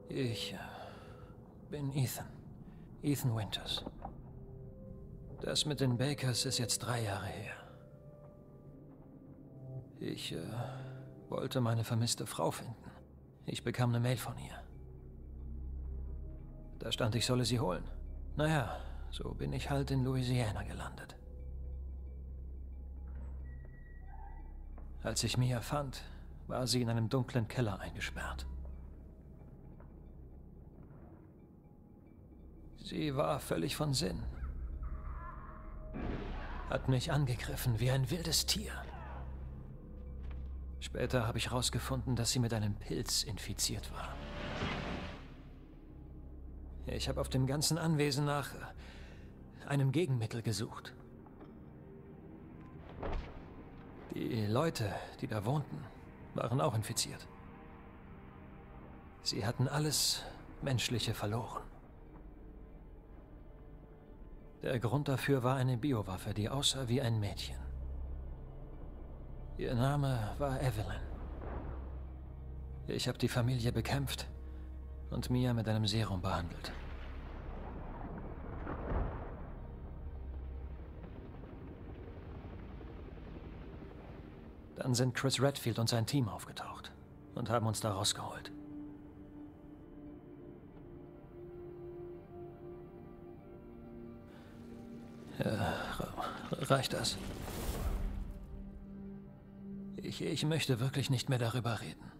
Ich bin Ethan. Ethan Winters. Das mit den Bakers ist jetzt 3 Jahre her. Ich wollte meine vermisste Frau finden. Ich bekam eine Mail von ihr. Da stand, ich solle sie holen. Naja, so bin ich halt in Louisiana gelandet. Als ich Mia fand, war sie in einem dunklen Keller eingesperrt. Sie war völlig von Sinn. Hat mich angegriffen wie ein wildes Tier. Später habe ich herausgefunden, dass sie mit einem Pilz infiziert war. Ich habe auf dem ganzen Anwesen nach einem Gegenmittel gesucht. Die Leute, die da wohnten, waren auch infiziert. Sie hatten alles Menschliche verloren. Der Grund dafür war eine Biowaffe, die aussah wie ein Mädchen. Ihr Name war Evelyn. Ich habe die Familie bekämpft und Mia mit einem Serum behandelt. Dann sind Chris Redfield und sein Team aufgetaucht und haben uns da rausgeholt. Reicht das? Ich möchte wirklich nicht mehr darüber reden.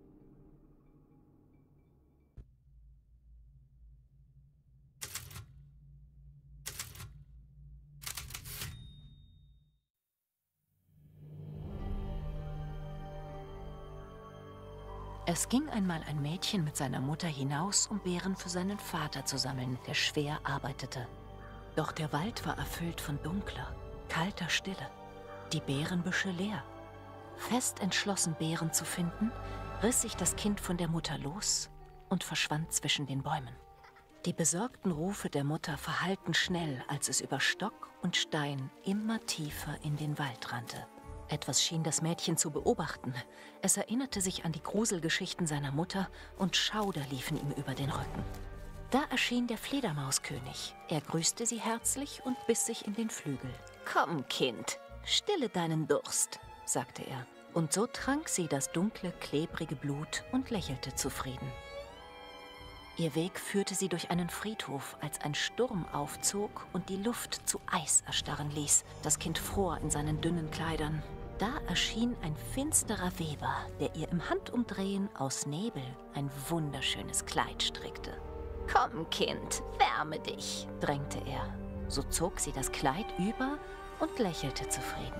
Es ging einmal ein Mädchen mit seiner Mutter hinaus, um Beeren für seinen Vater zu sammeln, der schwer arbeitete. Doch der Wald war erfüllt von dunkler, kalter Stille, die Beerenbüsche leer. Fest entschlossen, Beeren zu finden, riss sich das Kind von der Mutter los und verschwand zwischen den Bäumen. Die besorgten Rufe der Mutter verhallten schnell, als es über Stock und Stein immer tiefer in den Wald rannte. Etwas schien das Mädchen zu beobachten. Es erinnerte sich an die Gruselgeschichten seiner Mutter und Schauder liefen ihm über den Rücken. Da erschien der Fledermauskönig. Er grüßte sie herzlich und biss sich in den Flügel. »Komm, Kind, stille deinen Durst«, sagte er. Und so trank sie das dunkle, klebrige Blut und lächelte zufrieden. Ihr Weg führte sie durch einen Friedhof, als ein Sturm aufzog und die Luft zu Eis erstarren ließ. Das Kind fror in seinen dünnen Kleidern. Da erschien ein finsterer Weber, der ihr im Handumdrehen aus Nebel ein wunderschönes Kleid strickte. »Komm, Kind, wärme dich«, drängte er. So zog sie das Kleid über und lächelte zufrieden.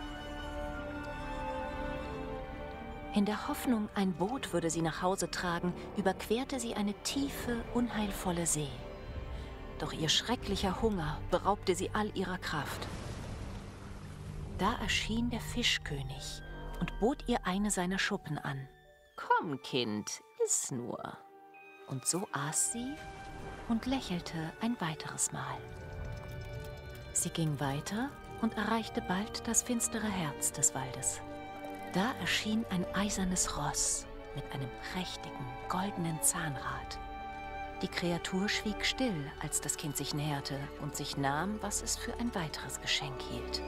In der Hoffnung, ein Boot würde sie nach Hause tragen, überquerte sie eine tiefe, unheilvolle See. Doch ihr schrecklicher Hunger beraubte sie all ihrer Kraft. Da erschien der Fischkönig und bot ihr eine seiner Schuppen an. »Komm, Kind, iss nur.« Und so aß sie und lächelte ein weiteres Mal. Sie ging weiter und erreichte bald das finstere Herz des Waldes. Da erschien ein eisernes Ross mit einem prächtigen, goldenen Zahnrad. Die Kreatur schwieg still, als das Kind sich näherte und sich nahm, was es für ein weiteres Geschenk hielt.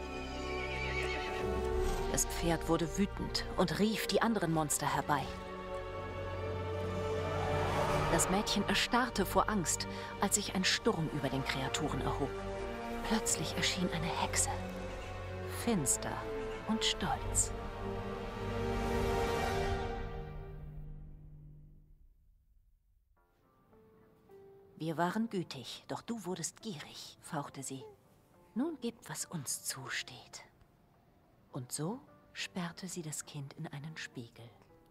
Das Pferd wurde wütend und rief die anderen Monster herbei. Das Mädchen erstarrte vor Angst, als sich ein Sturm über den Kreaturen erhob. Plötzlich erschien eine Hexe, finster und stolz. »Wir waren gütig, doch du wurdest gierig«, fauchte sie. »Nun gib, was uns zusteht.« Und so sperrte sie das Kind in einen Spiegel.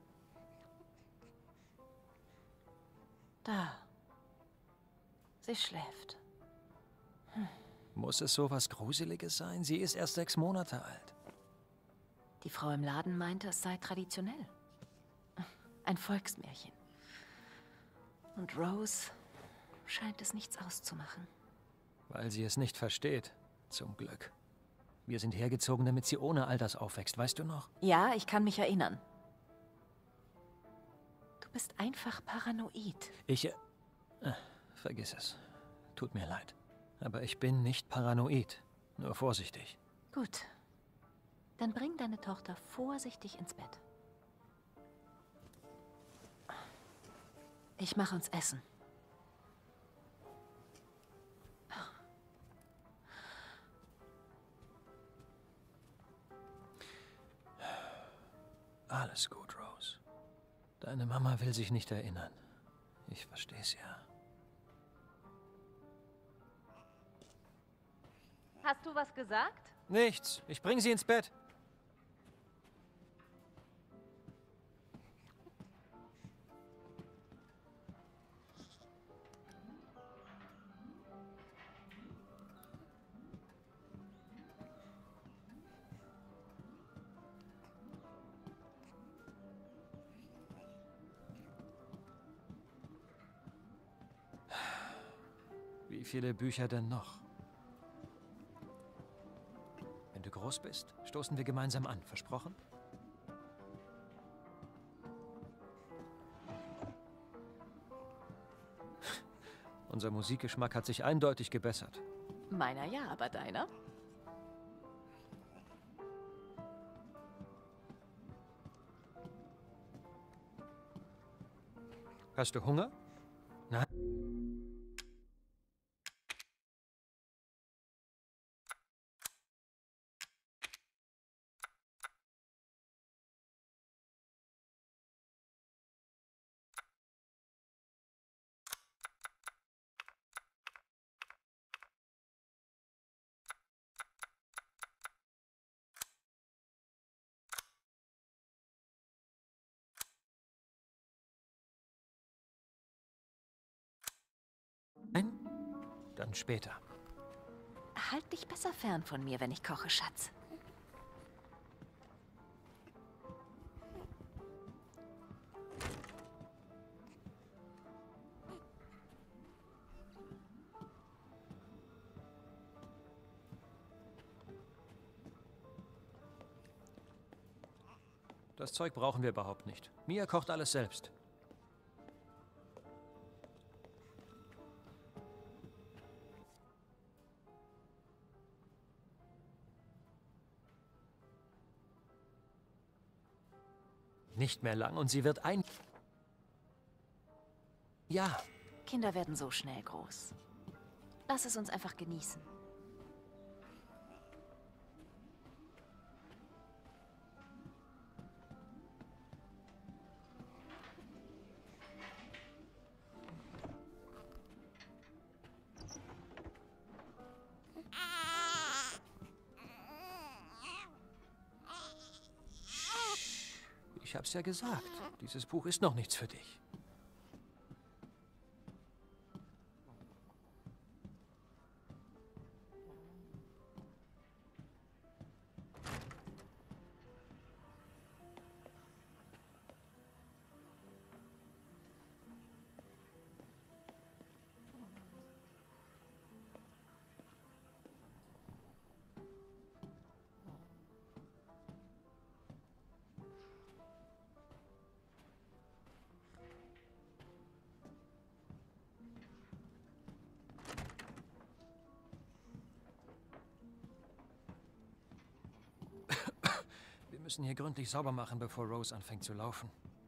Da. Sie schläft. Muss es sowas Gruseliges sein? Sie ist erst 6 Monate alt. Die Frau im Laden meinte, es sei traditionell. Ein Volksmärchen. Und Rose scheint es nichts auszumachen. Weil sie es nicht versteht, zum Glück. Wir sind hergezogen, damit sie ohne all das aufwächst, weißt du noch? Ja, ich kann mich erinnern. Du bist einfach paranoid. Vergiss es. Tut mir leid. Aber ich bin nicht paranoid. Nur vorsichtig. Gut. Dann bring deine Tochter vorsichtig ins Bett. Ich mache uns Essen. Alles gut, Rose. Deine Mama will sich nicht erinnern. Ich versteh's ja. Hast du was gesagt? Nichts. Ich bring sie ins Bett. Wie viele Bücher denn noch? Wenn du groß bist, stoßen wir gemeinsam an. Versprochen? Unser Musikgeschmack hat sich eindeutig gebessert. Meiner ja, aber deiner? Hast du Hunger? Nein? Nein? Dann später. Halt dich besser fern von mir, wenn ich koche, Schatz. Das Zeug brauchen wir überhaupt nicht. Mia kocht alles selbst. Nicht mehr lang und sie wird ein... Ja. Kinder werden so schnell groß. Lass es uns einfach genießen. Ich hab's ja gesagt. Dieses Buch ist noch nichts für dich. Wir müssen hier gründlich sauber machen, bevor Rose anfängt zu laufen.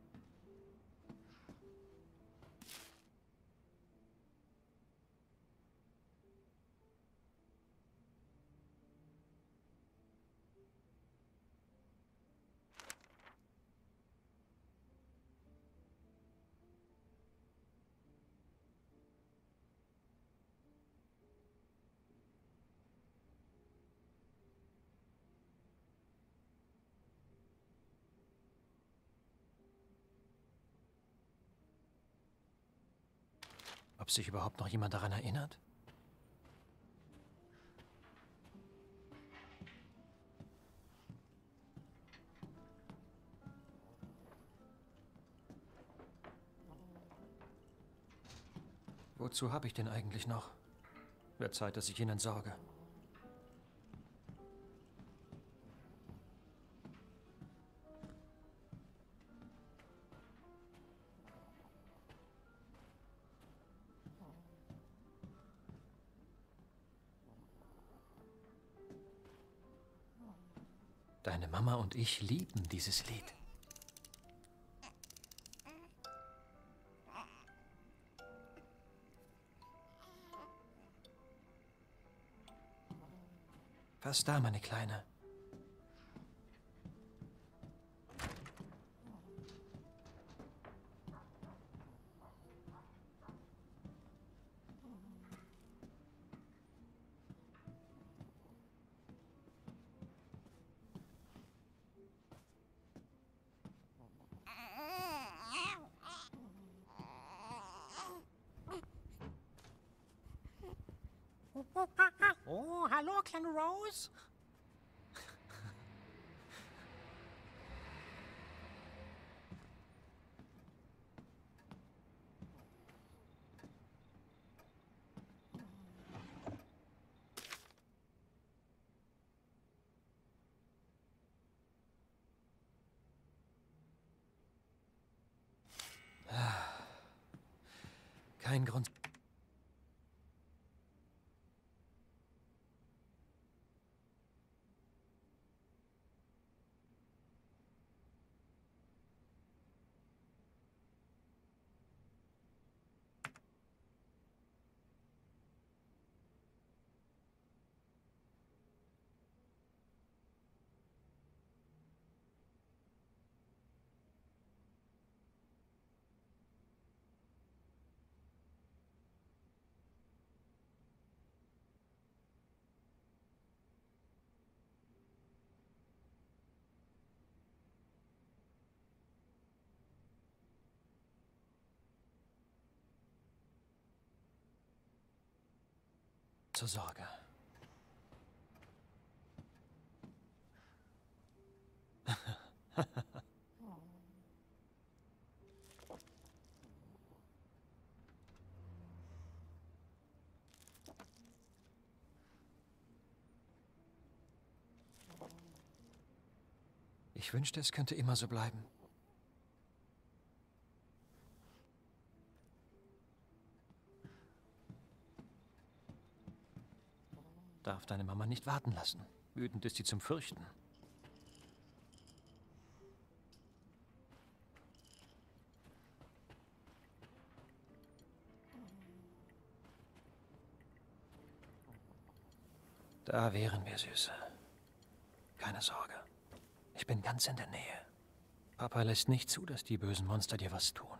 Ob sich überhaupt noch jemand daran erinnert? Wozu habe ich den eigentlich noch? Wird Zeit, dass ich ihn entsorge. Deine Mama und ich lieben dieses Lied. Was da, meine Kleine? Oh, hallo, kleine Rose. Kein Grund. Zur Sorge. Ich wünschte, es könnte immer so bleiben. Darf deine Mama nicht warten lassen. Wütend ist sie zum Fürchten. Da wären wir, Süße. Keine Sorge. Ich bin ganz in der Nähe. Papa lässt nicht zu, dass die bösen Monster dir was tun.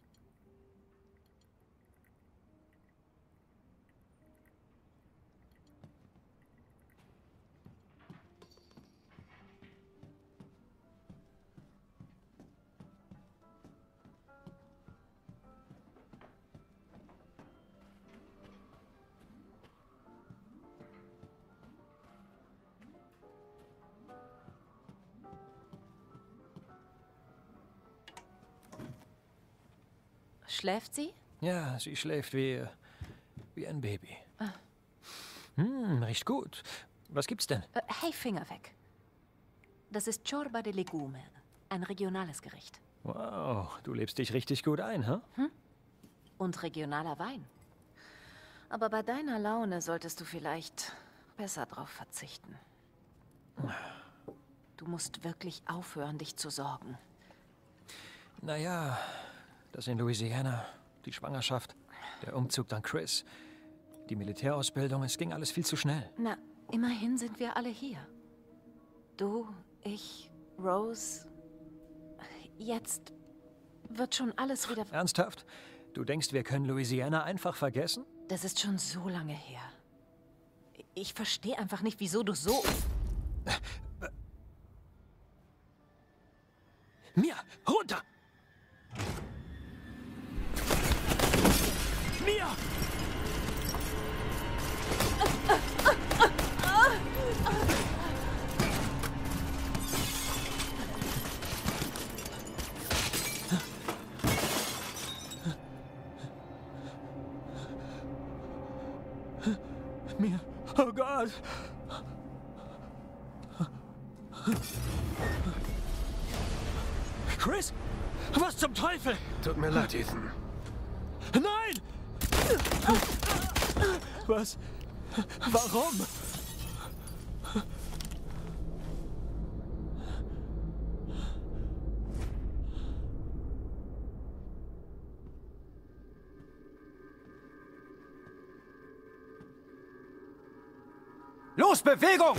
Schläft sie? Ja, sie schläft wie ein Baby. Ah. Riecht gut. Was gibt's denn? Hey, Finger weg. Das ist Ciorba de Legume, ein regionales Gericht. Wow, du lebst dich richtig gut ein, hä? Und regionaler Wein. Aber bei deiner Laune solltest du vielleicht besser drauf verzichten. Du musst wirklich aufhören, dich zu sorgen. Naja, das in Louisiana, die Schwangerschaft, der Umzug dann Chris, die Militärausbildung, es ging alles viel zu schnell. Na, immerhin sind wir alle hier. Du, ich, Rose. Jetzt wird schon alles wieder... Ernsthaft? Du denkst, wir können Louisiana einfach vergessen? Das ist schon so lange her. Ich verstehe einfach nicht, wieso du so... Mia, runter! Mia! Mia, oh Gott! Chris? Was zum Teufel? Tut mir leid, Ethan. Nein! Was? Warum? Los, Bewegung!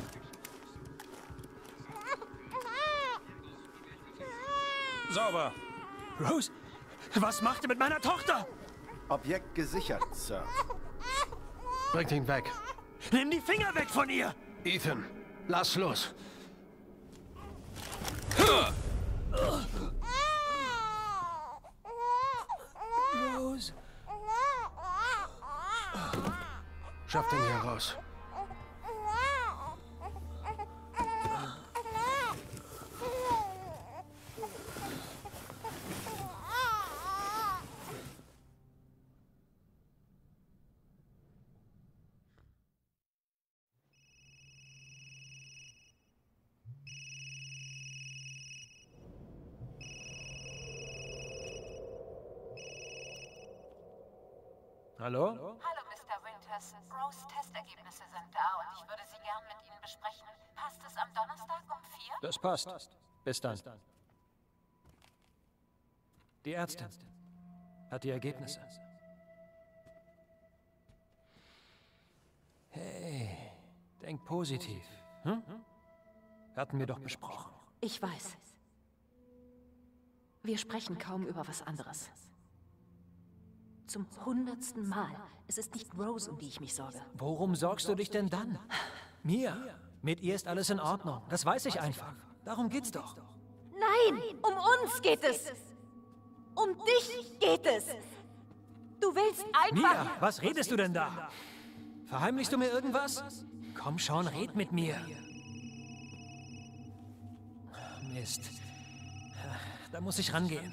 Sauber. Rose, was macht ihr mit meiner Tochter? Objekt gesichert, Sir. Bringt ihn weg. Nimm die Finger weg von ihr! Ethan, lass los. Rose. Schafft ihn hier raus. Hallo? Hallo, Mr. Winters. Rose Testergebnisse sind da und ich würde sie gern mit Ihnen besprechen. Passt es am Donnerstag um 4? Das passt. Bis dann. Die Ärztin hat die Ergebnisse. Hey, denk positiv. Hm? Hatten wir doch besprochen. Ich weiß. Wir sprechen kaum über was anderes. Zum 100. Mal. Es ist nicht Rose, um die ich mich sorge. Worum sorgst du dich denn dann? Mir. Mit ihr ist alles in Ordnung. Das weiß ich einfach. Darum geht's doch. Nein, um uns geht es. Um dich geht es. Du willst einfach... Mia, was redest du denn da? Verheimlichst du mir irgendwas? Komm schon, red mit mir. Mist. Da muss ich rangehen.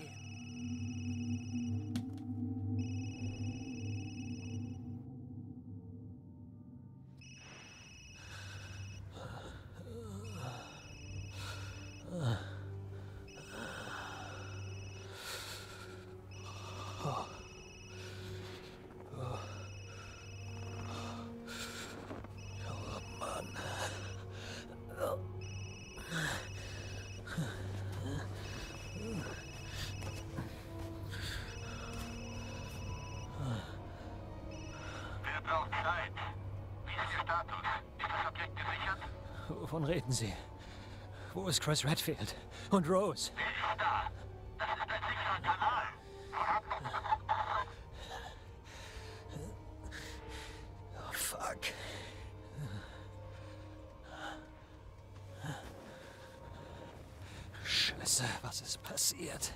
Wovon reden Sie? Wo ist Chris Redfield? Und Rose? Oh, fuck. Scheiße, was ist passiert?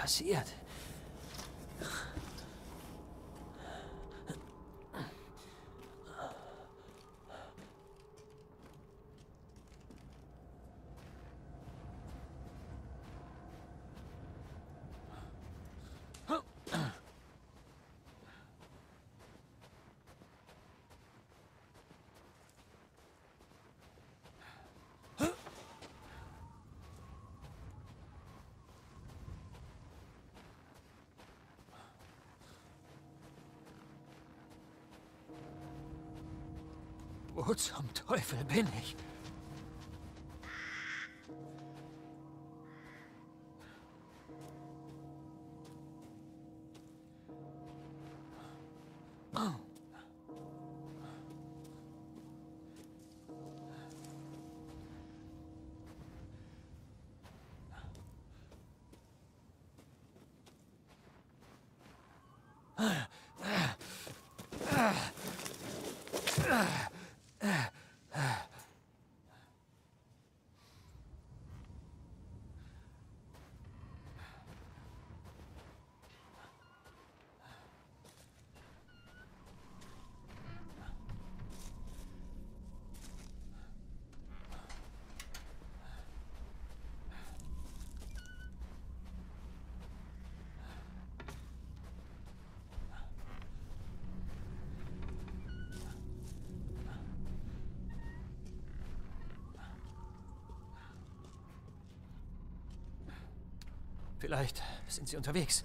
passiert? Wo zum Teufel bin ich? Vielleicht sind sie unterwegs.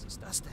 Was ist das denn?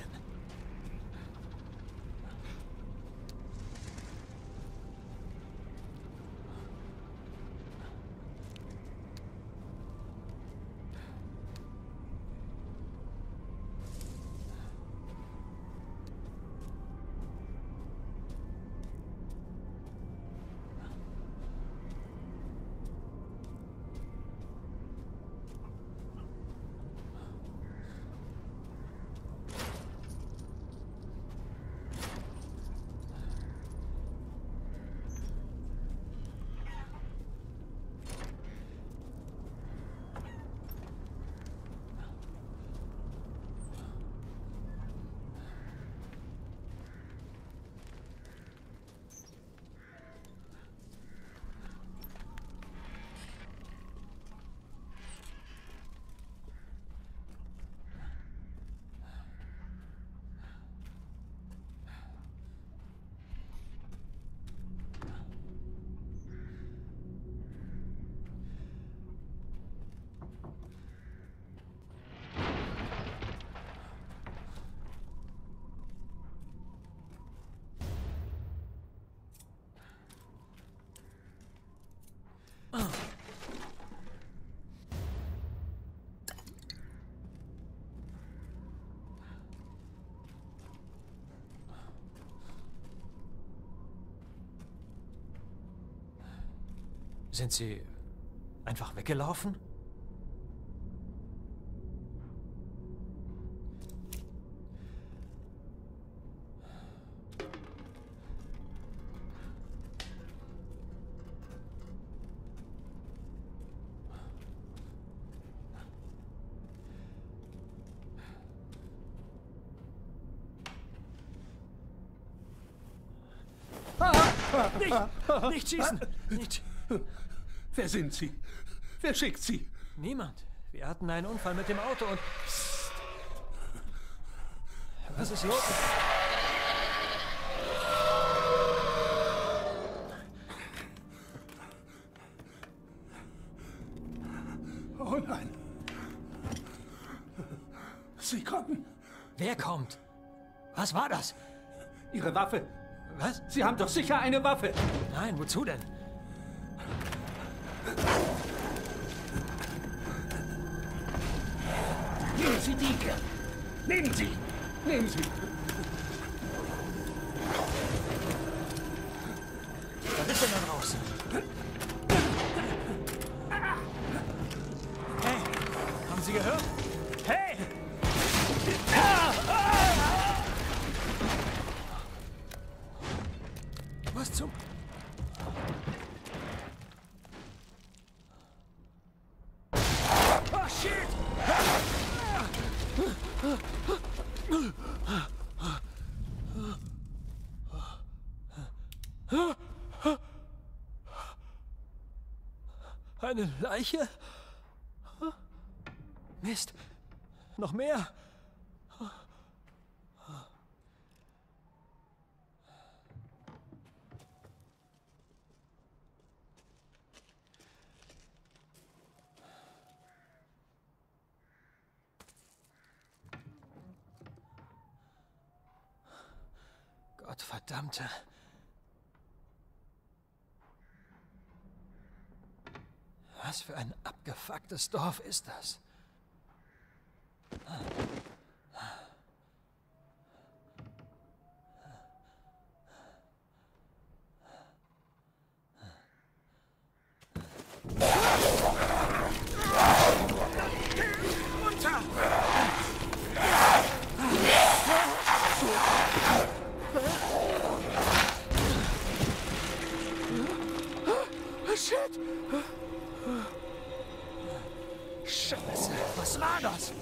Sind Sie einfach weggelaufen? Nicht schießen! Nicht! Wer sind Sie? Wer schickt Sie? Niemand. Wir hatten einen Unfall mit dem Auto und... Psst. Was ist los? Oh nein. Sie kommen. Wer kommt? Was war das? Ihre Waffe. Was? Sie haben doch sicher eine Waffe. Nein, wozu denn? Nehmen Sie die hier. Nehmen Sie. Nehmen Sie. Was ist denn da draußen? Hey, haben Sie gehört? Hey! Was zum... Oh, shit! Eine Leiche? Mist. Noch mehr. Gottverdammte. Was für ein abgefucktes Dorf ist das? Shit! Scheiße, was war das?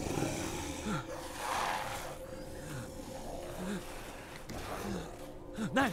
Nein!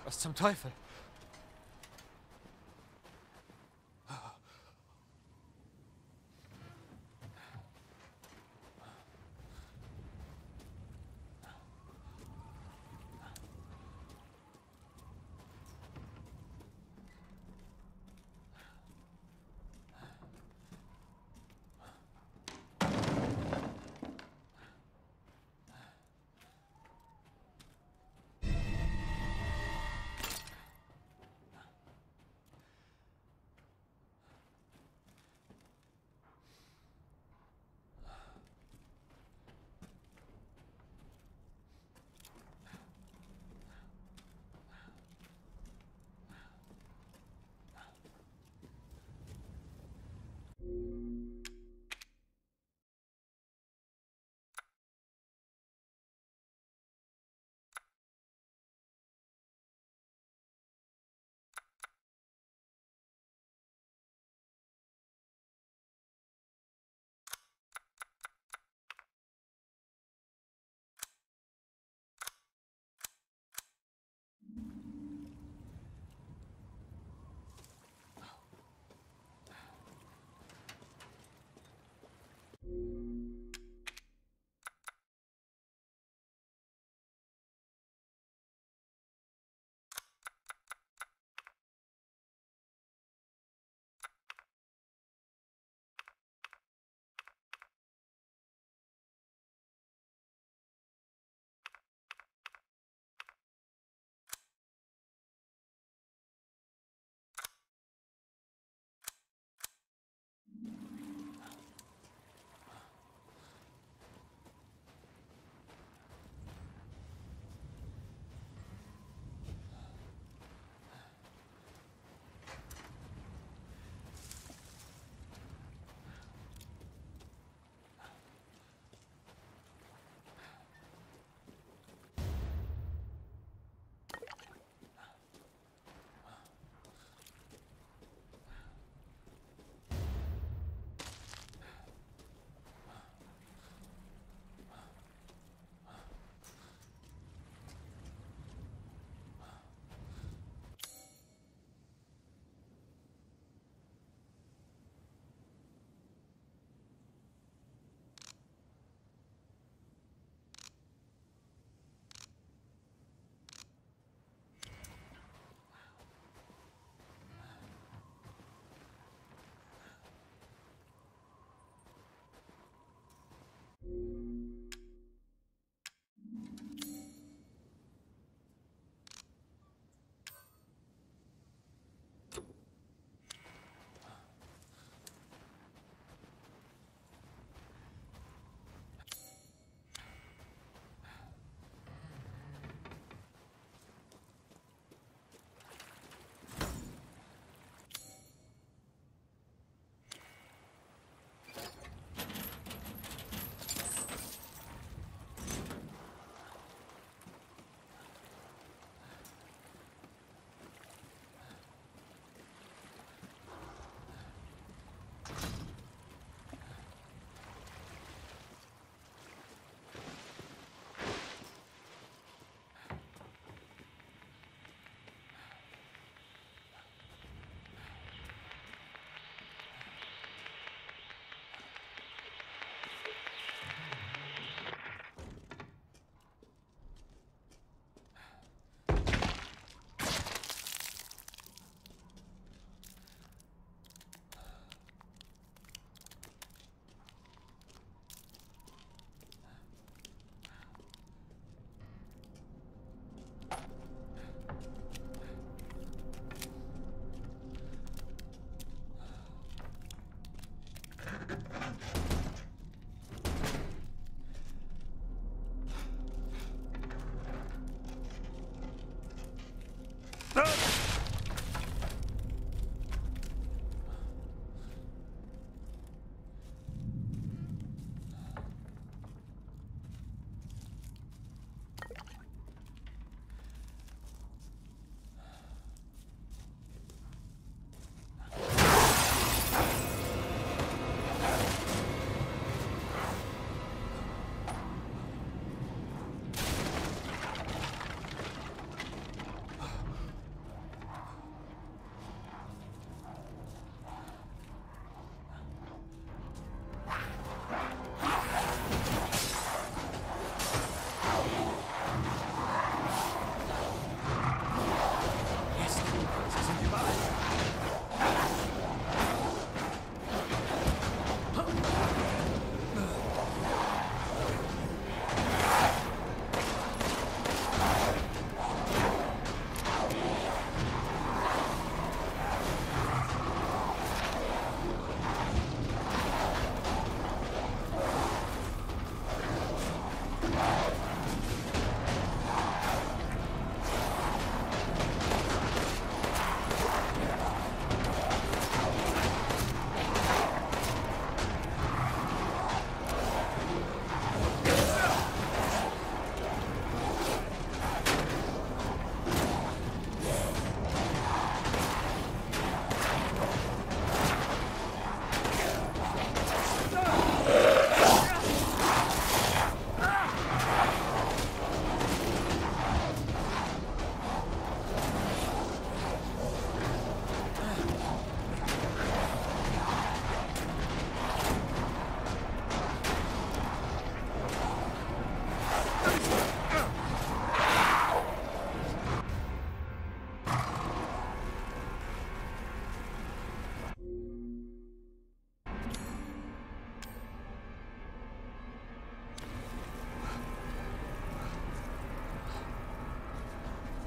Was zum Teufel?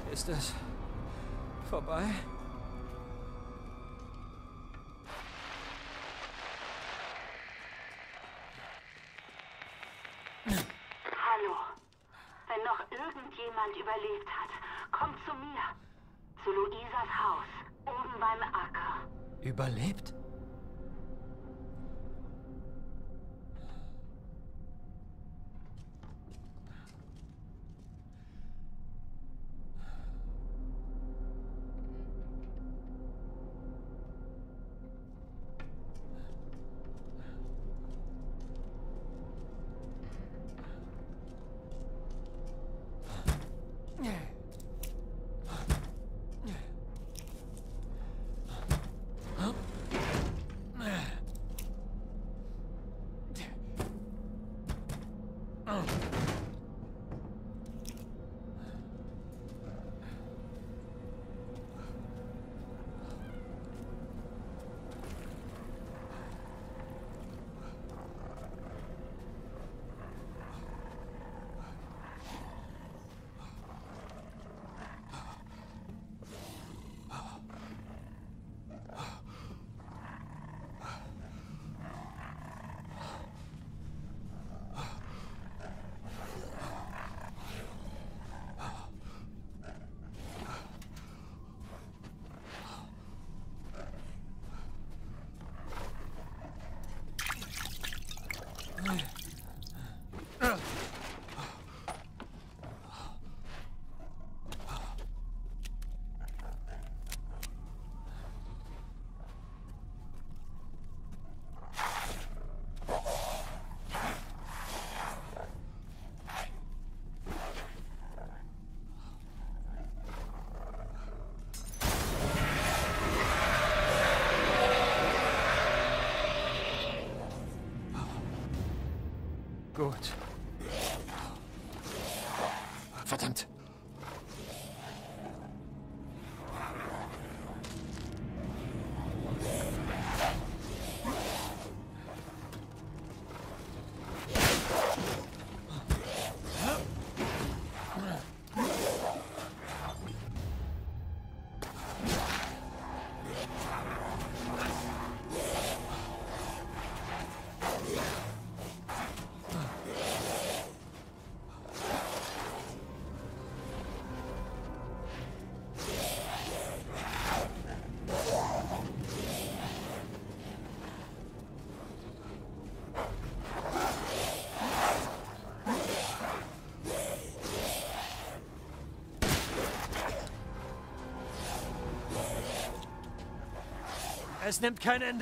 Ist es vorbei? Hallo. Wenn noch irgendjemand überlebt hat, kommt zu mir. Zu Luisas Haus. Oben beim Acker. Überlebt? Gut. Verdammt. Es nimmt kein Ende.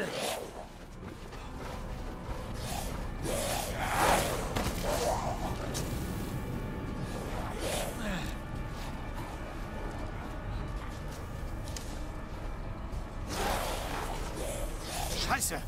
Scheiße!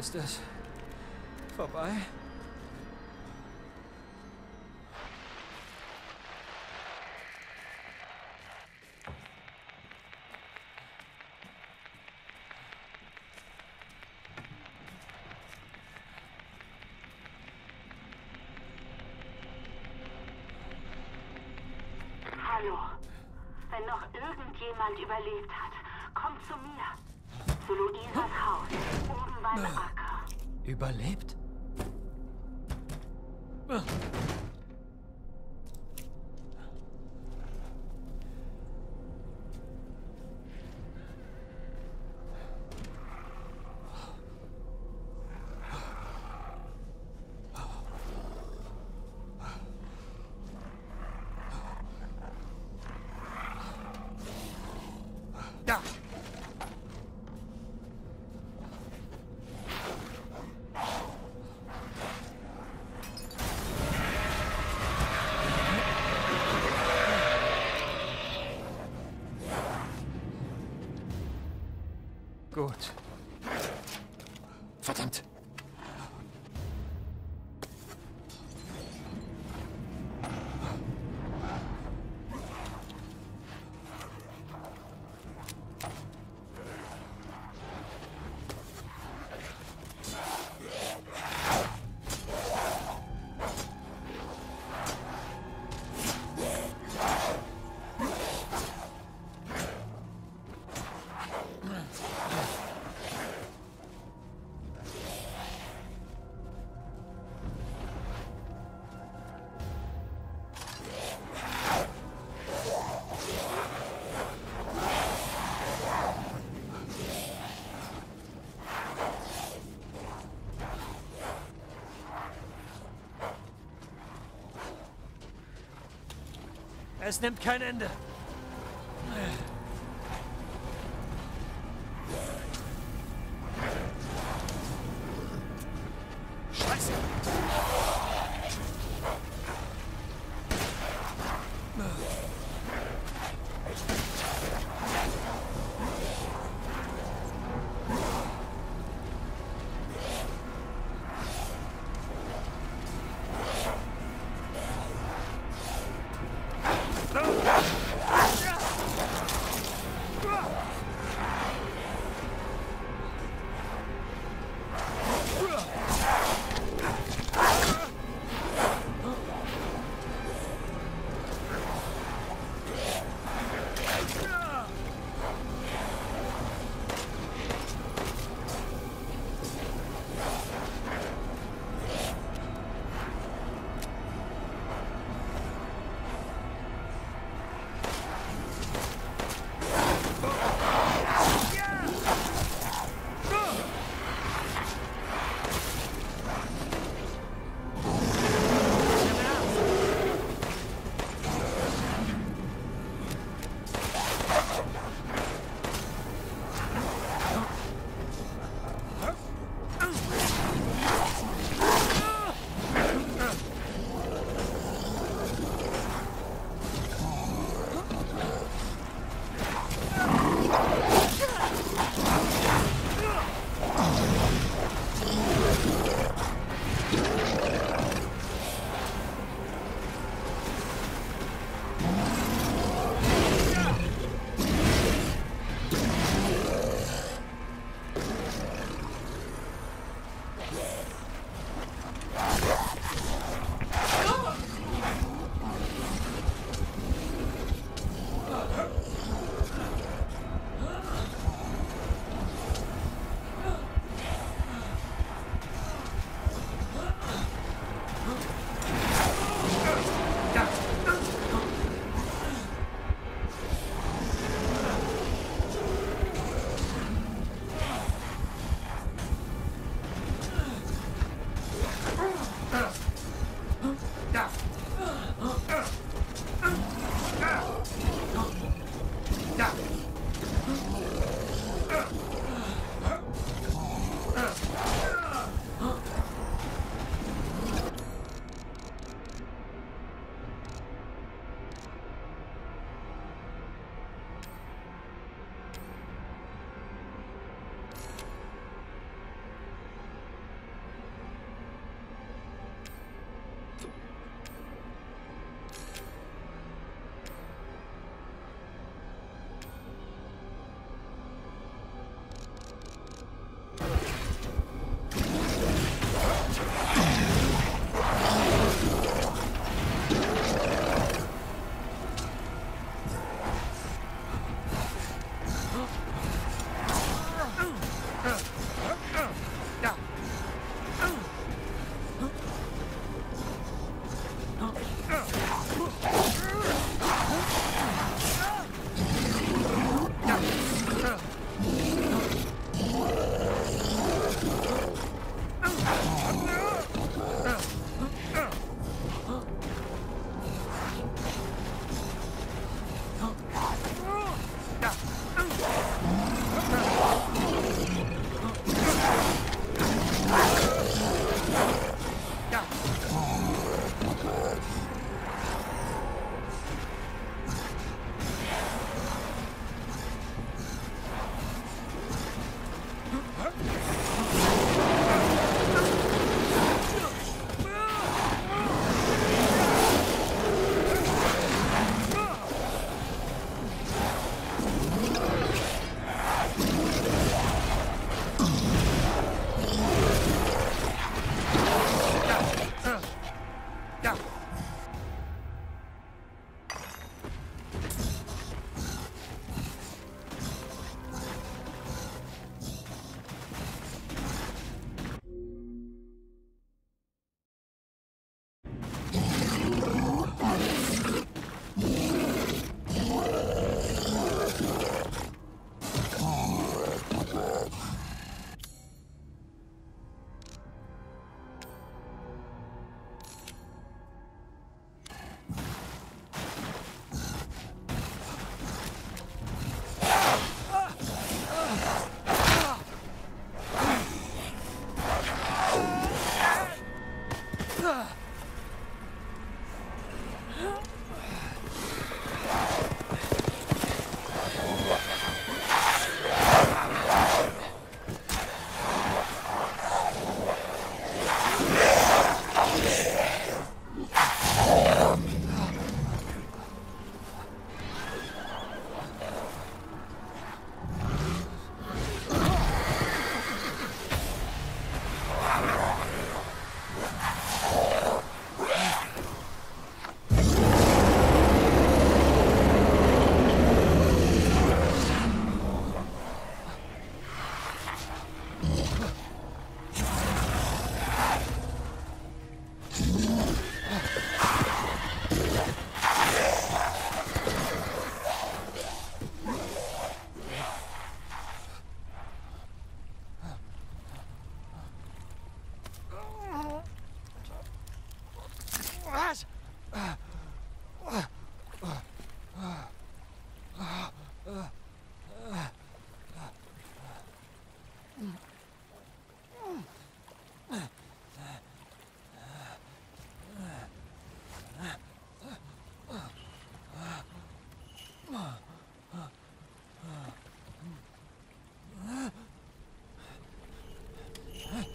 Ist es vorbei? Hallo. Wenn noch irgendjemand überlebt hat, kommt zu mir. Zu Luisas Haus, oben beim Acker. Überlebt? Da! Gut. Verdammt! Es nimmt kein Ende. Scheiße!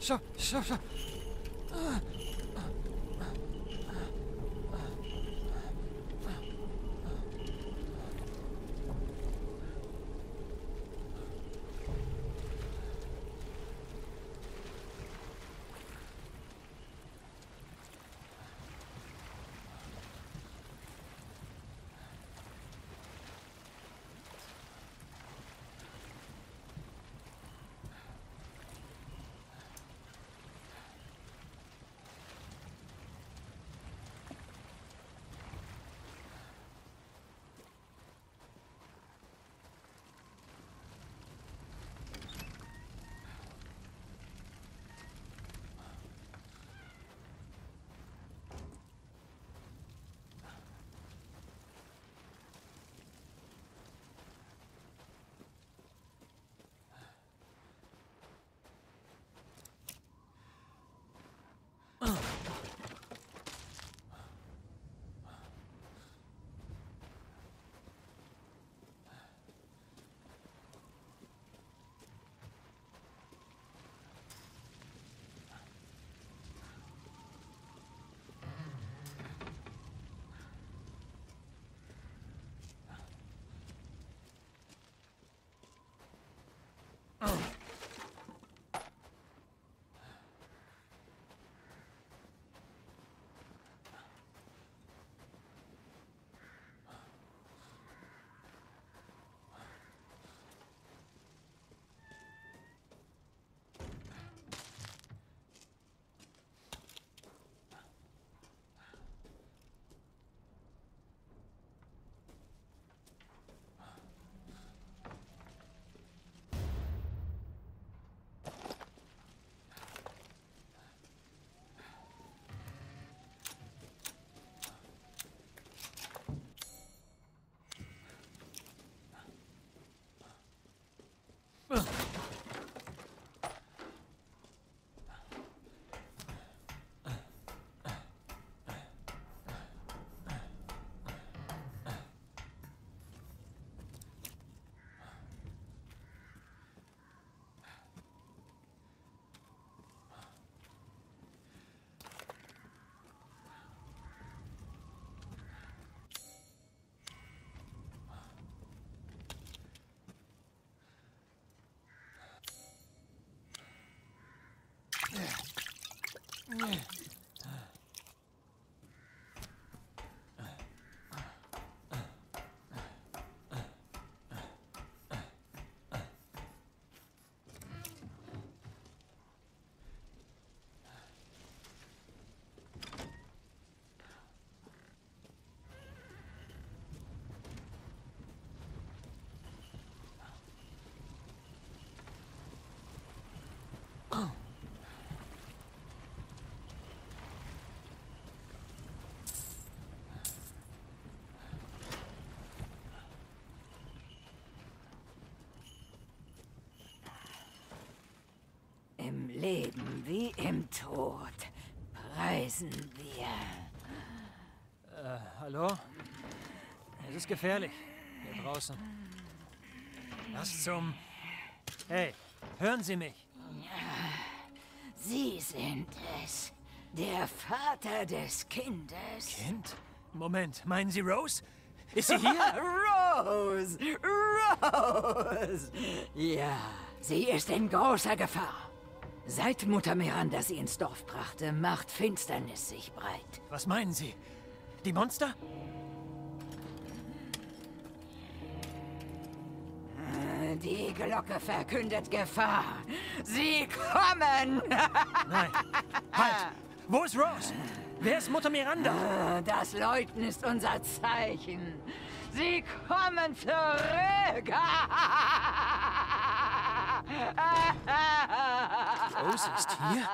Stopp. Im Leben wie im Tod preisen wir. Hallo? Es ist gefährlich. Hier draußen. Was zum... Hey, hören Sie mich. Sie sind es. Der Vater des Kindes. Kind? Moment, meinen Sie Rose? Ist sie hier? Rose! Rose! Ja, sie ist in großer Gefahr. Seit Mutter Miranda sie ins Dorf brachte, macht Finsternis sich breit. Was meinen Sie? Die Monster? Die Glocke verkündet Gefahr. Sie kommen! Nein. Halt! Wo ist Rose? Wer ist Mutter Miranda? Das Läuten ist unser Zeichen. Sie kommen zurück! Rose ist hier?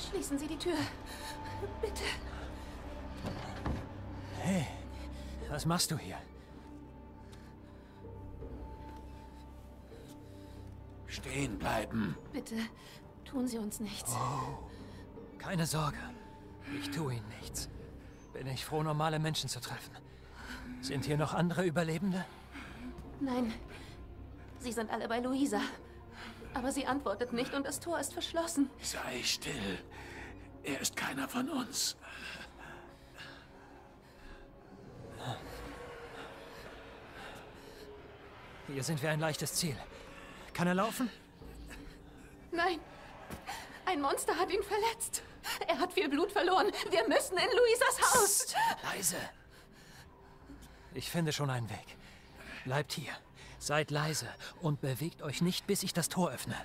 Schließen Sie die Tür. Bitte. Hey, was machst du hier? Stehen bleiben. Bitte, tun Sie uns nichts. Oh, keine Sorge. Ich tue ihnen nichts. Bin ich froh, normale Menschen zu treffen. Sind hier noch andere Überlebende? Nein, sie sind alle bei Luisa. Aber sie antwortet nicht und das Tor ist verschlossen. Sei still. Er ist keiner von uns. Hier sind wir ein leichtes Ziel. Kann er laufen? Nein, ein Monster hat ihn verletzt. Er hat viel Blut verloren. Wir müssen in Luisas Haus. Psst, leise. Ich finde schon einen Weg. Bleibt hier. Seid leise und bewegt euch nicht, bis ich das Tor öffne.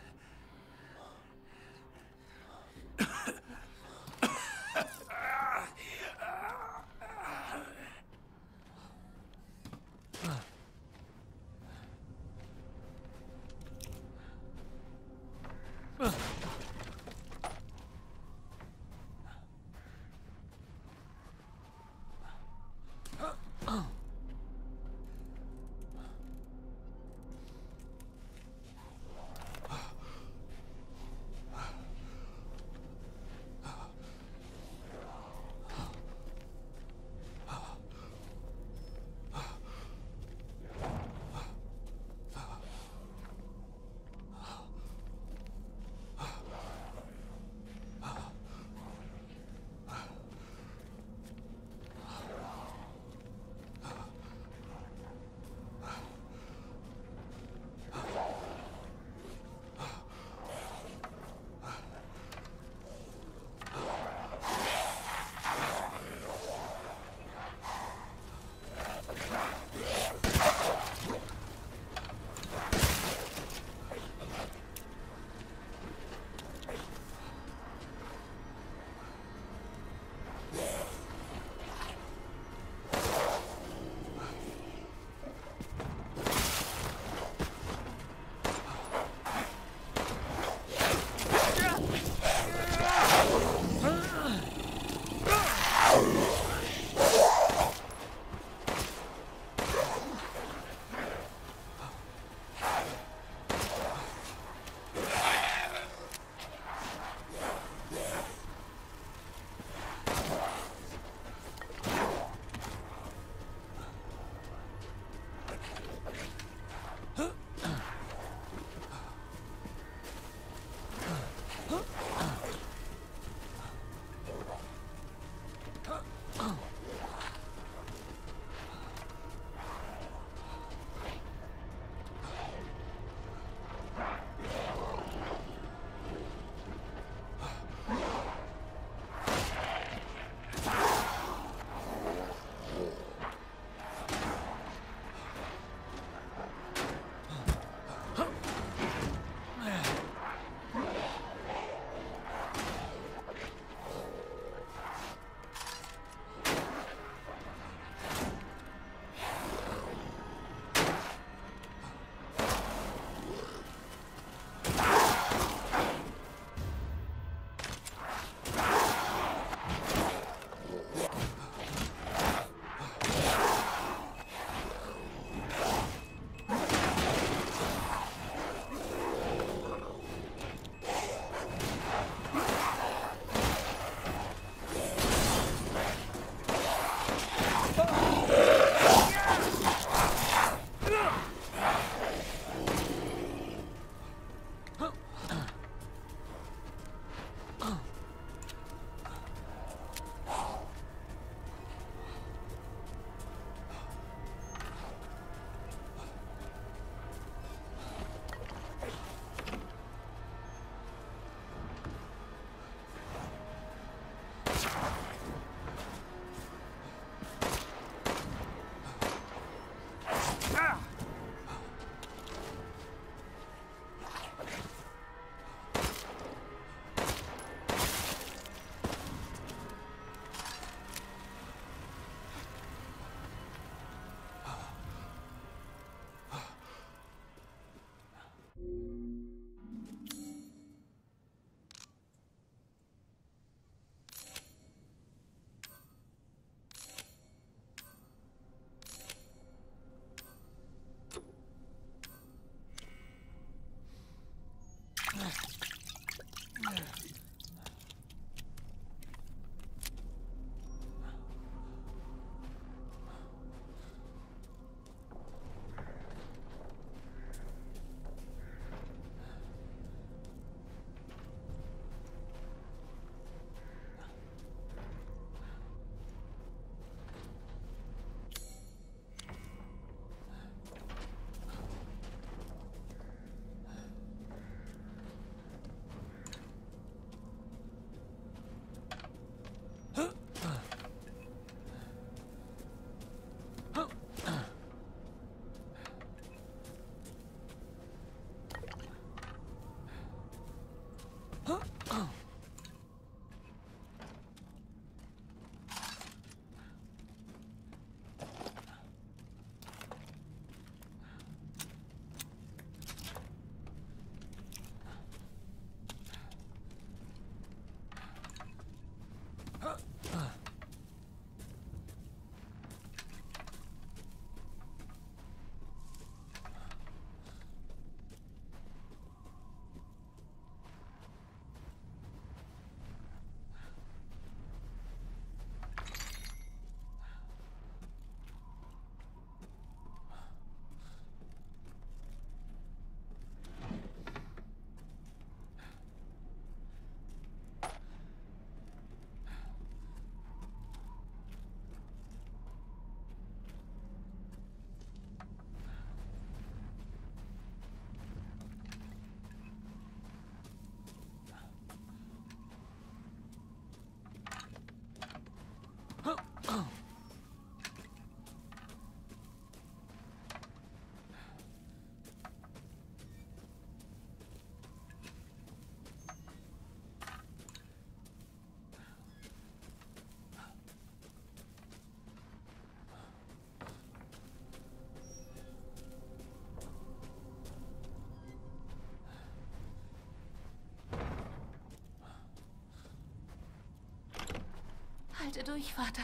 Halte durch, Vater.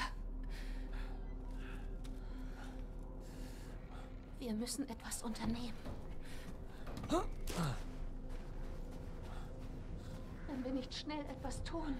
Wir müssen etwas unternehmen. Wenn wir nicht schnell etwas tun.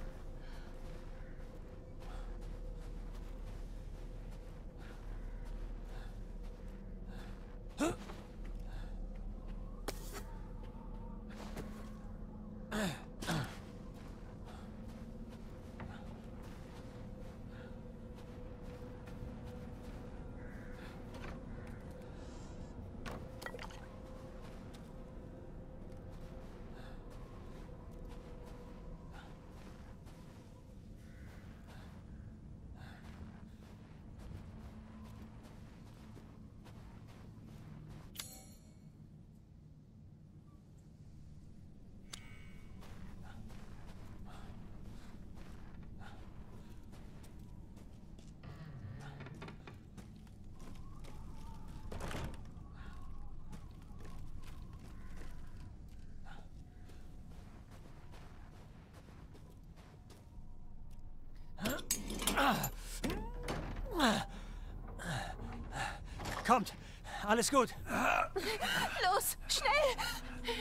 Kommt, alles gut. Los, schnell!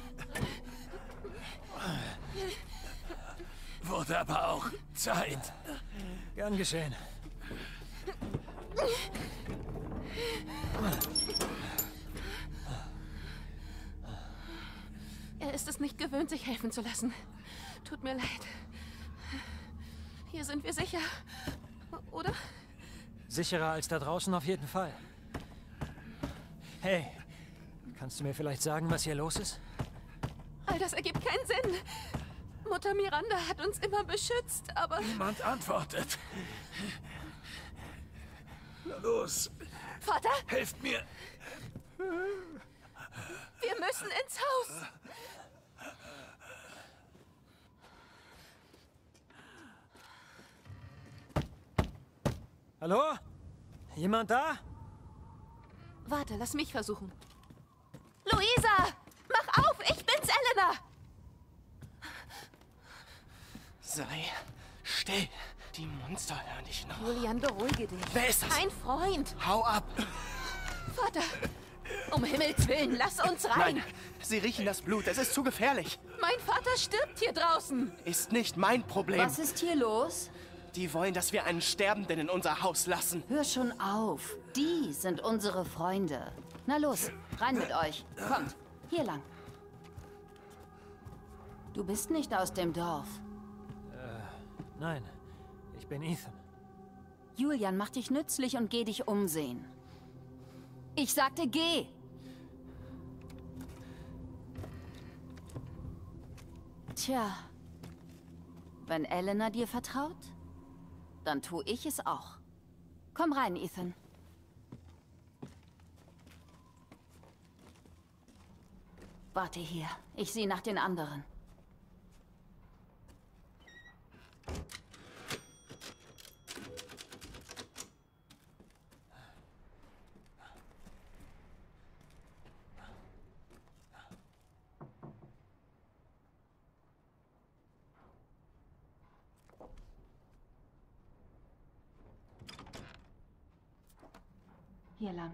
Wurde aber auch Zeit. Gern geschehen. Er ist es nicht gewöhnt, sich helfen zu lassen. Tut mir leid. Hier sind wir sicher, oder? Sicherer als da draußen auf jeden Fall. Hey, kannst du mir vielleicht sagen, was hier los ist? All das ergibt keinen Sinn. Mutter Miranda hat uns immer beschützt, aber... Niemand antwortet. Na los. Vater? Helft mir. Wir müssen ins Haus. Hallo? Jemand da? Warte, lass mich versuchen. Luisa! Mach auf! Ich bin's, Elena! Sei still. Die Monster hören dich noch. Julian, beruhige dich. Wer ist das? Ein Freund. Hau ab. Vater, um Himmels Willen, lass uns rein. Nein, sie riechen das Blut. Es ist zu gefährlich. Mein Vater stirbt hier draußen. Ist nicht mein Problem. Was ist hier los? Die wollen, dass wir einen Sterbenden in unser Haus lassen. Hör schon auf. Die sind unsere Freunde. Na los, rein mit euch. Kommt, hier lang. Du bist nicht aus dem Dorf. Nein, ich bin Ethan. Julian, mach dich nützlich und geh dich umsehen. Ich sagte, geh! Tja, wenn Elena dir vertraut, dann tue ich es auch. Komm rein, Ethan. Warte hier, ich sehe nach den anderen. Hier lang.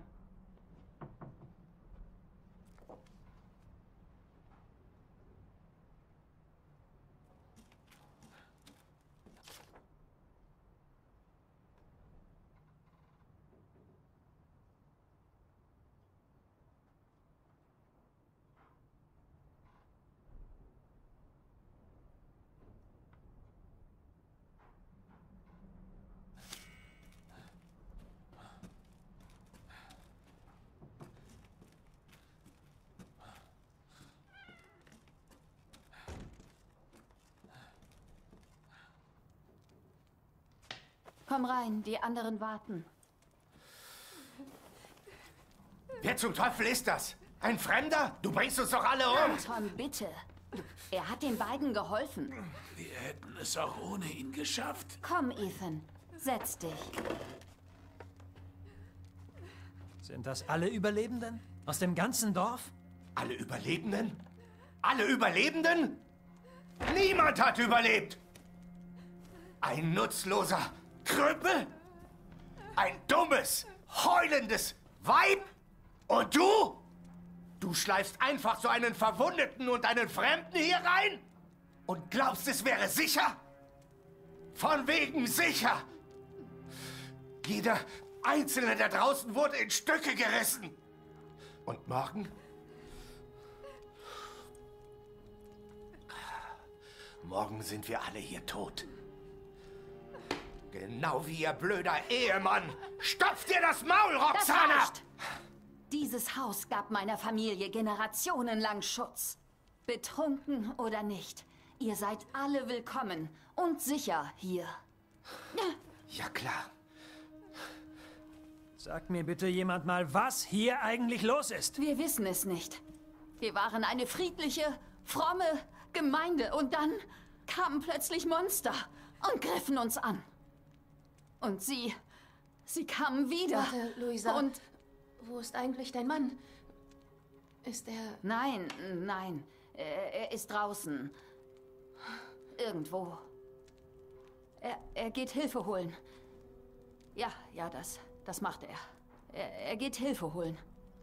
Komm rein, die anderen warten. Wer zum Teufel ist das? Ein Fremder? Du bringst uns doch alle um! Anton, bitte. Er hat den beiden geholfen. Wir hätten es auch ohne ihn geschafft. Komm, Ethan. Setz dich. Sind das alle Überlebenden? Aus dem ganzen Dorf? Alle Überlebenden? Alle Überlebenden? Niemand hat überlebt! Ein nutzloser Krüppel? Ein dummes, heulendes Weib? Und du? Du schleifst einfach so einen Verwundeten und einen Fremden hier rein? Und glaubst, es wäre sicher? Von wegen sicher! Jeder Einzelne da draußen wurde in Stücke gerissen. Und morgen? Morgen sind wir alle hier tot. Genau wie ihr blöder Ehemann. Stopf dir das Maul, Roxana! Das reicht. Dieses Haus gab meiner Familie generationenlang Schutz. Betrunken oder nicht, ihr seid alle willkommen und sicher hier. Ja, klar. Sagt mir bitte jemand mal, was hier eigentlich los ist. Wir wissen es nicht. Wir waren eine friedliche, fromme Gemeinde und dann kamen plötzlich Monster und griffen uns an. Und sie kamen wieder. Warte, Luisa. Und wo ist eigentlich dein Mann? Ist er... Nein. Er ist draußen. Irgendwo. Er geht Hilfe holen. Ja, das macht er. Er geht Hilfe holen.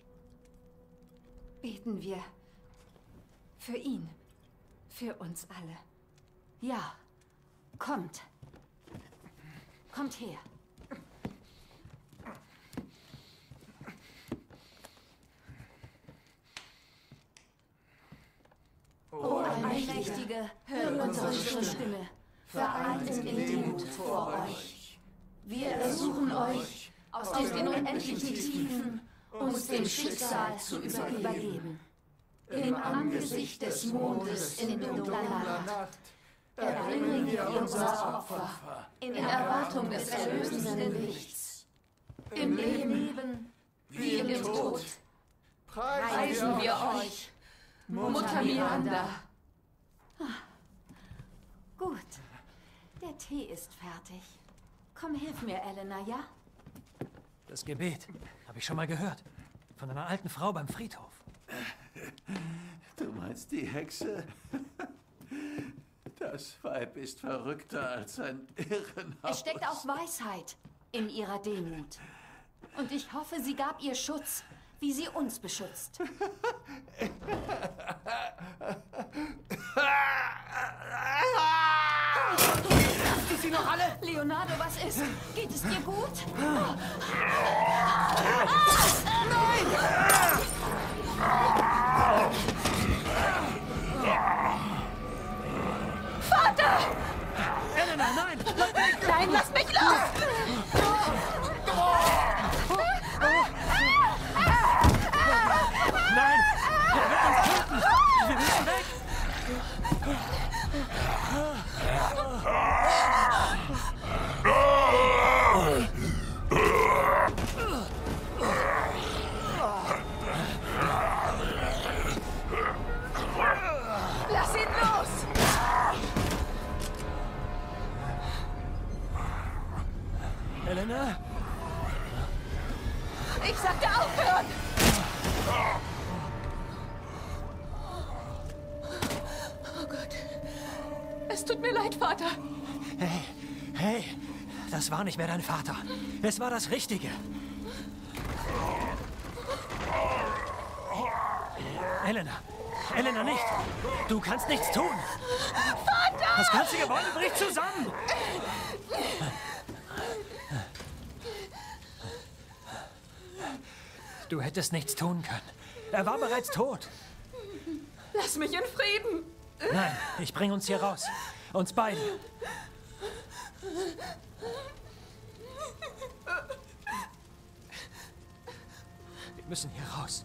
Beten wir für ihn. Für uns alle. Ja. Kommt. Kommt her. O Allmächtige, hört unsere Stimme, vereint in Demut vor euch. Wir ersuchen euch, aus den unendlichen Tiefen uns dem Schicksal zu übergeben. Im Angesicht des Mondes in dunkler Nacht erbringen wir unser Opfer in Erwartung des erlösenden Lichts. Im Leben wie im Tod preisen wir euch, Mutter Miranda. Gut, der Tee ist fertig. Komm, hilf mir, Elena, ja? Das Gebet habe ich schon mal gehört. Von einer alten Frau beim Friedhof. Du meinst die Hexe? Das Weib ist verrückter als ein Irrenhaus. Es steckt auch Weisheit in ihrer Demut. Und ich hoffe, sie gab ihr Schutz, wie sie uns beschützt. Hast du sie noch alle? Leonardo, was ist? Geht es dir gut? Nein! Vater! Elena, nein! Nein, lass mich los! Nein! Er wird uns töten! Wir müssen weg! Lass ihn los! Elena? Ich sagte aufhören! Oh Gott. Es tut mir leid, Vater. Hey, das war nicht mehr dein Vater. Es war das Richtige. Elena, nicht! Du kannst nichts tun! Vater! Das ganze Gebäude bricht zusammen! Du hättest nichts tun können. Er war bereits tot. Lass mich in Frieden! Nein, ich bring uns hier raus. Uns beide. Wir müssen hier raus.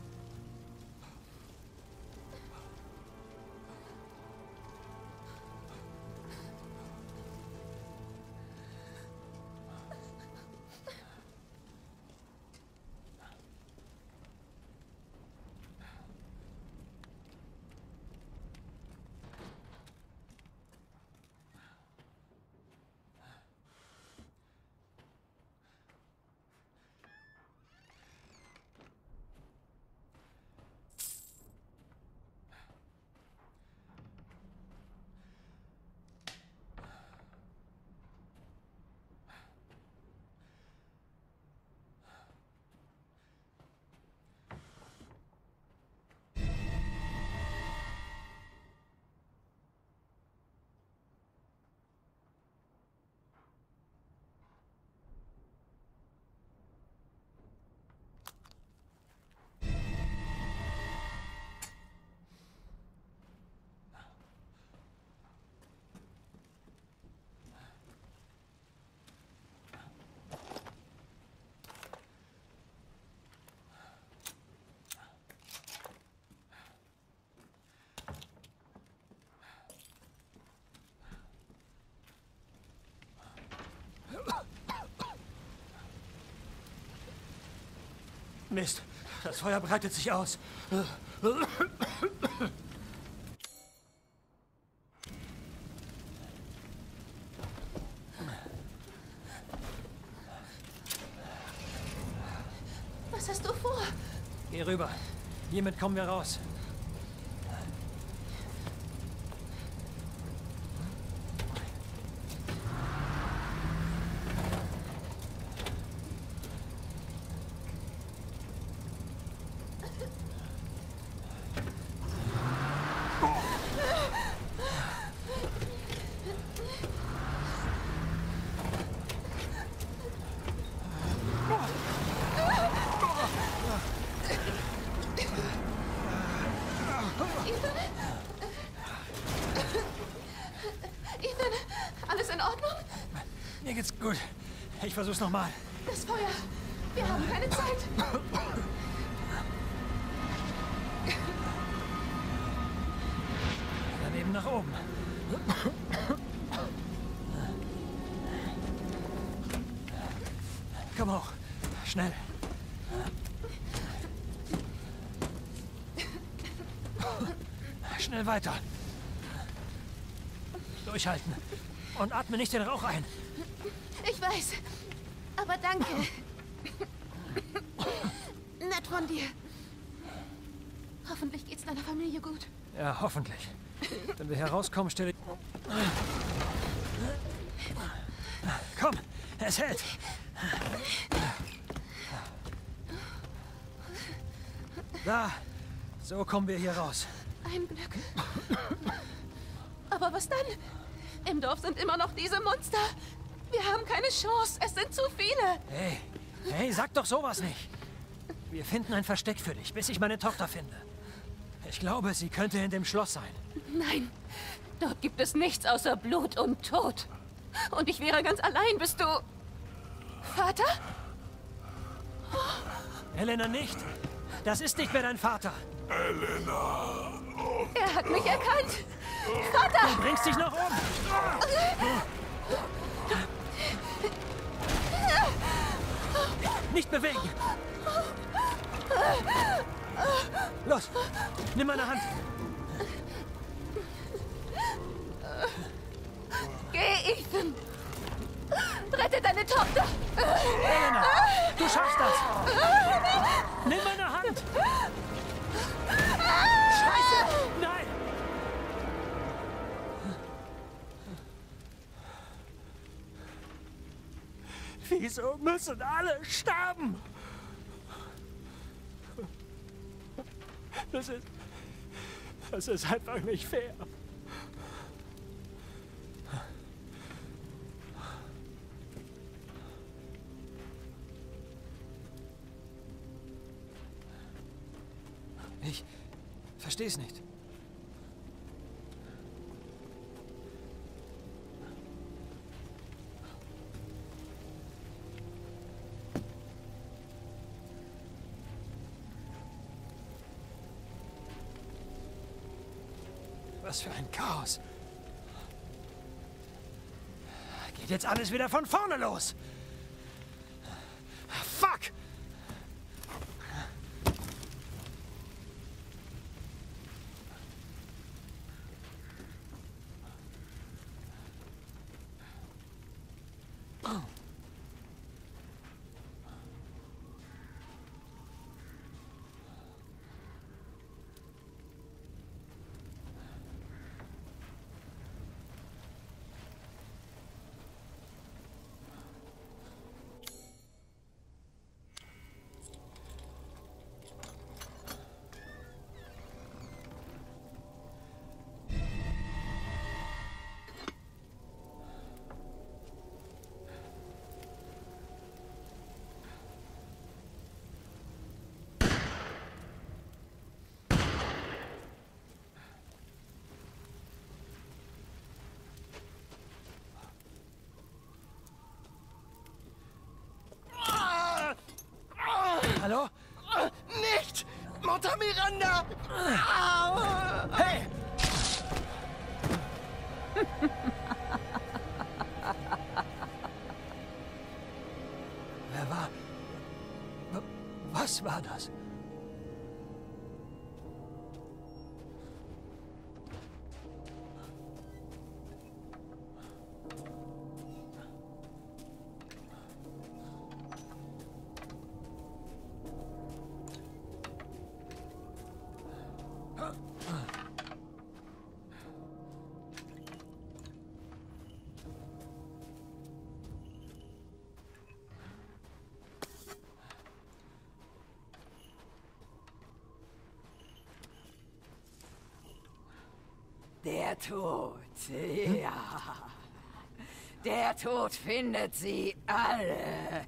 Mist, das Feuer breitet sich aus. Was hast du vor? Geh rüber. Hiermit kommen wir raus. Ethan, alles in Ordnung? Mir geht's gut. Ich versuch's nochmal. Das Feuer. Wir haben keine Zeit. Daneben nach oben. Komm hoch. Schnell. Schnell weiter. Durchhalten. Und atme nicht den Rauch ein. Ich weiß. Aber danke. Nett von dir. Hoffentlich geht's deiner Familie gut. Ja, hoffentlich. Wenn wir herauskommen, stelle ich... Komm, es hält. Da, so kommen wir hier raus. Ein Glück. Aber was dann? Im Dorf sind immer noch diese Monster. Wir haben keine Chance. Es sind zu viele. Hey, sag doch sowas nicht. Wir finden ein Versteck für dich, bis ich meine Tochter finde. Ich glaube, sie könnte in dem Schloss sein. Nein, dort gibt es nichts außer Blut und Tod. Und ich wäre ganz allein. Bist du... Vater? Elena, nicht. Das ist nicht mehr dein Vater. Elena. Er hat mich erkannt. Vater! Du bringst dich noch um. Nicht bewegen. Los, nimm meine Hand. Geh, Ethan. Rette deine Tochter. Elena, du schaffst das. Nimm meine Hand. Scheiße, nein. Wieso müssen alle sterben? Das ist einfach nicht fair. Ich verstehe es nicht. Was für ein Chaos. Geht jetzt alles wieder von vorne los. Fuck! Hallo? Nicht! Mutter Miranda! Hey! Wer war... Was? Was war das? Der Tod, ja. Der Tod findet sie alle.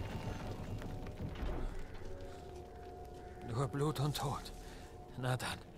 Nur Blut und Tod. Na dann.